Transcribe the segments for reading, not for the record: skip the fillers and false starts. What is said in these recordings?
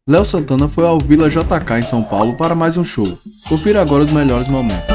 Léo Santana foi ao Vila JK em São Paulo para mais um show. Confira agora os melhores momentos.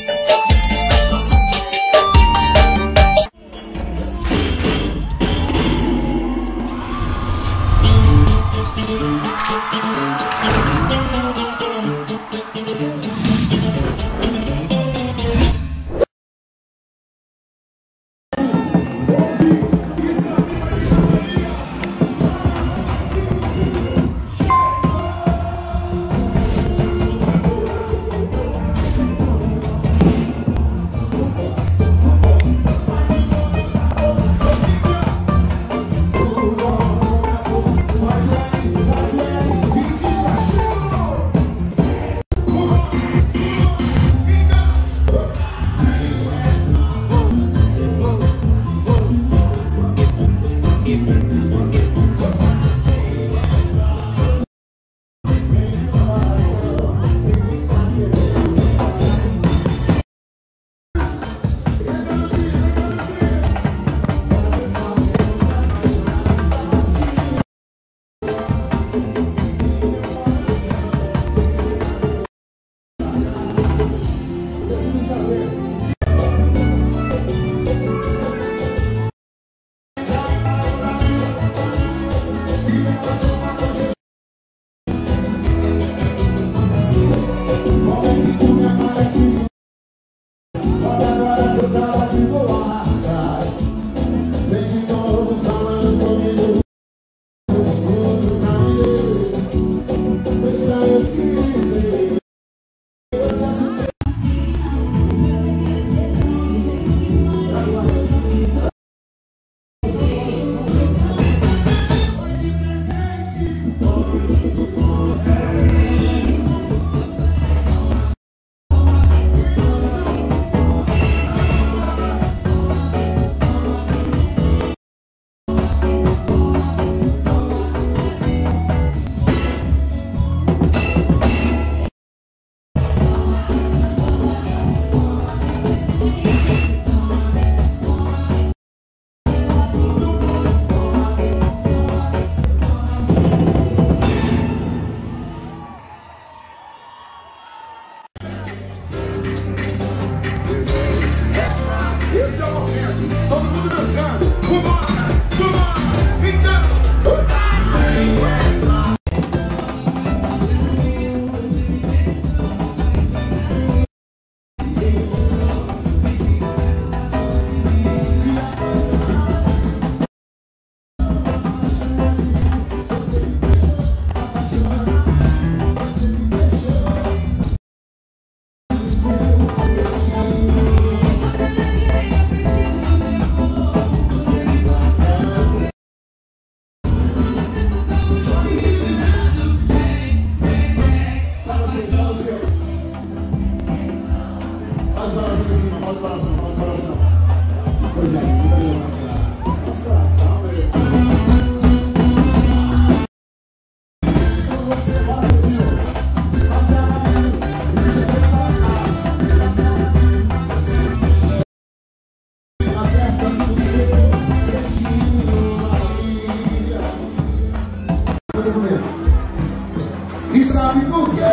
Esse é o momento, todo mundo dançando. Vambora, vambora, então. E sabe por quê?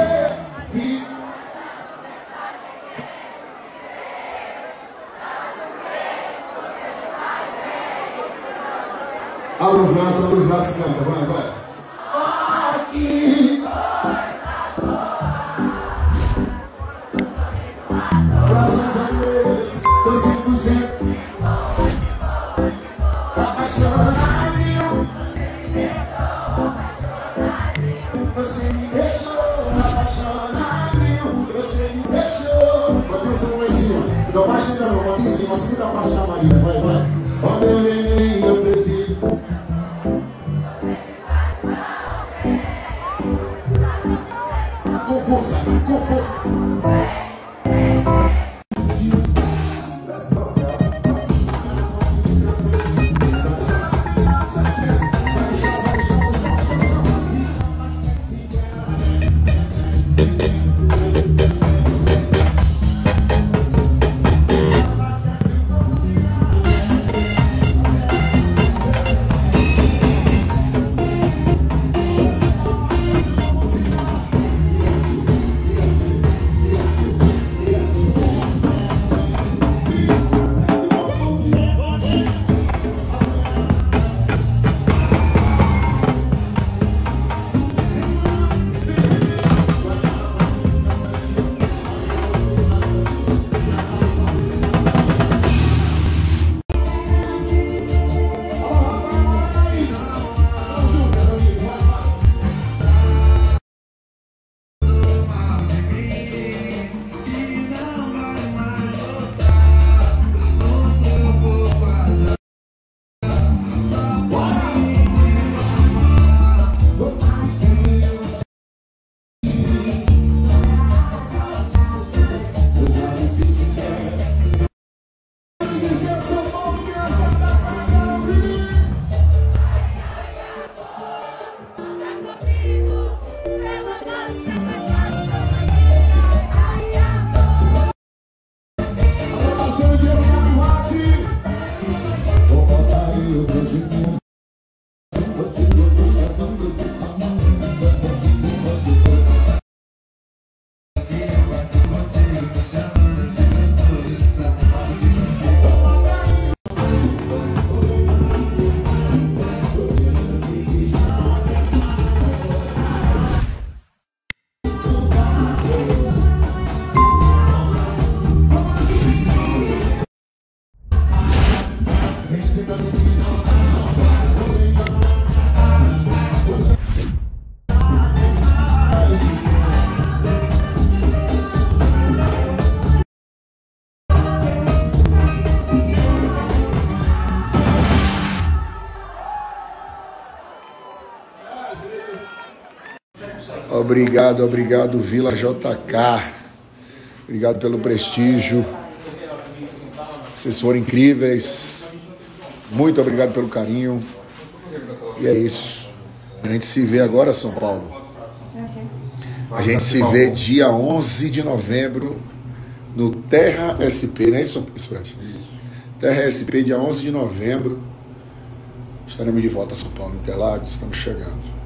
Abre os braços, canta, vai. Aqui. Graças a Deus, tô 100% apaixonadinho. Você me deixou apaixonadinho. Você me deixou. Bota essa mão em cima. Não baixa ainda não, bota em cima. Segura a parte da Maria, vai. Ó meu neném, eu preciso. Com força. Obrigado, Vila JK. Obrigado pelo prestígio. Vocês foram incríveis. Muito obrigado pelo carinho. E é isso. A gente se vê agora, São Paulo. A gente se vê dia 11 de novembro no Terra SP, não é isso, Fred? Terra SP, dia 11 de novembro. Estaremos de volta a São Paulo, Interlagos. Estamos chegando.